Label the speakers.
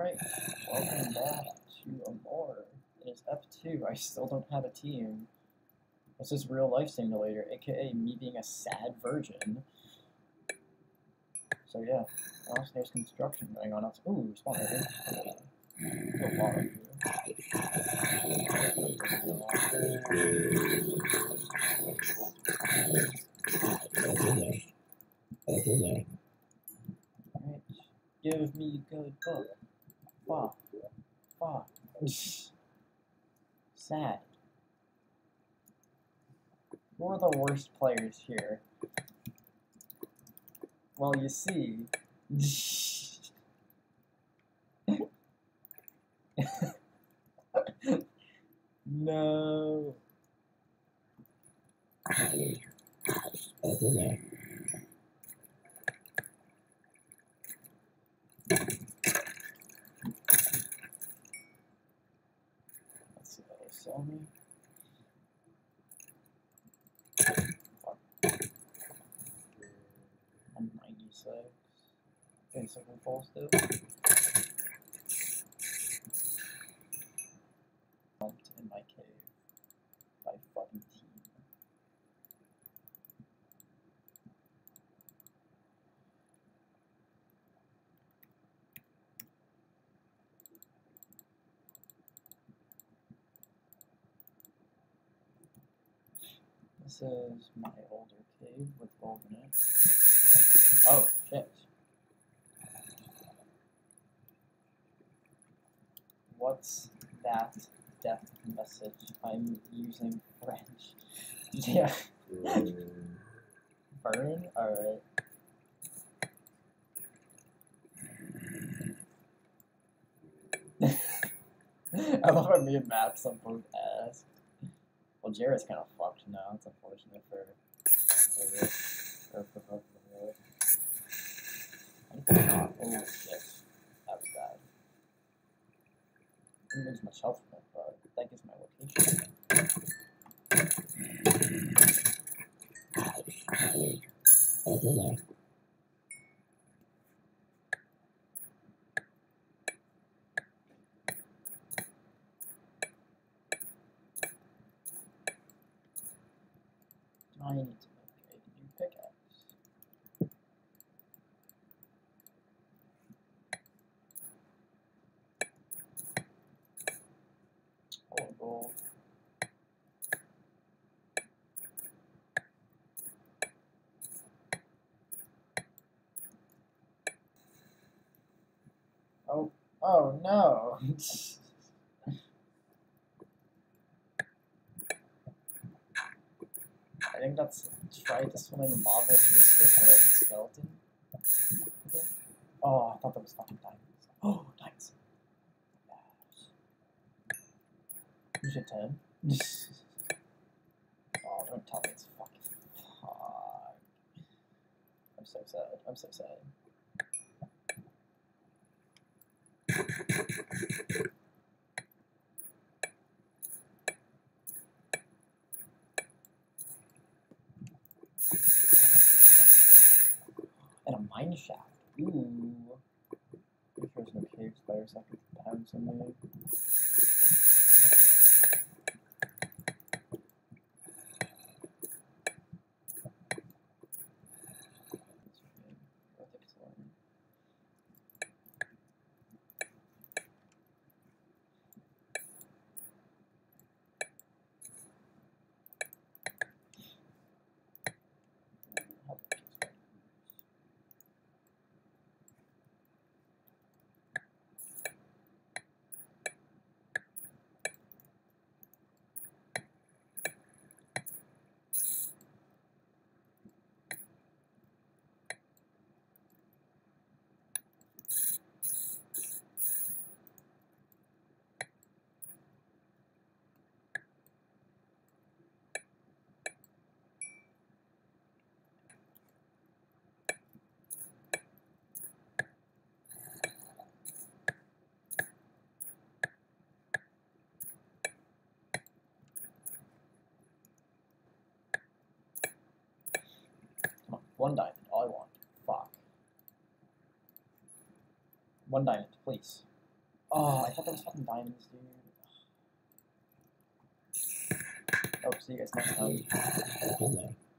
Speaker 1: Alright, welcome back to Amour. It is F2. I still don't have a team. This is real life simulator, aka me being a sad virgin. So yeah, also there's construction going on. Ooh, spawn over. A lot of you. Alright, give me good book. Fuck. Fuck. Sad. Who are the worst players here? Well, you see. No. Let's see if that'll sell me. I'm 96. Okay, second fall still. In my cave by fucking team. This is my older cave with gold in it. Oh, shit. What's that death message? I'm using French. Yeah. Burn? Alright. I love how me and Maps on both ass. Well, Jared's kind of fucked now. It's unfortunate for both of them. Oh shit, that was bad. I didn't lose much health from it, but that gives my location. I need to make a new pickaxe. Oh, gold. Oh no. I think that's try to swim in the lava to escape the skeleton. Okay. Oh, I thought that was fucking diamonds. Oh, nice. You should 10. Oh, don't tell me it's fucking fuck. I'm so sad. I'm so sad. And a mine shaft. Ooh. If there's no cave spiders, I could pound somebody. One diamond, all I want. Fuck. One diamond, please. Oh, I thought that was fucking diamonds, dude. Oh, see you guys next time.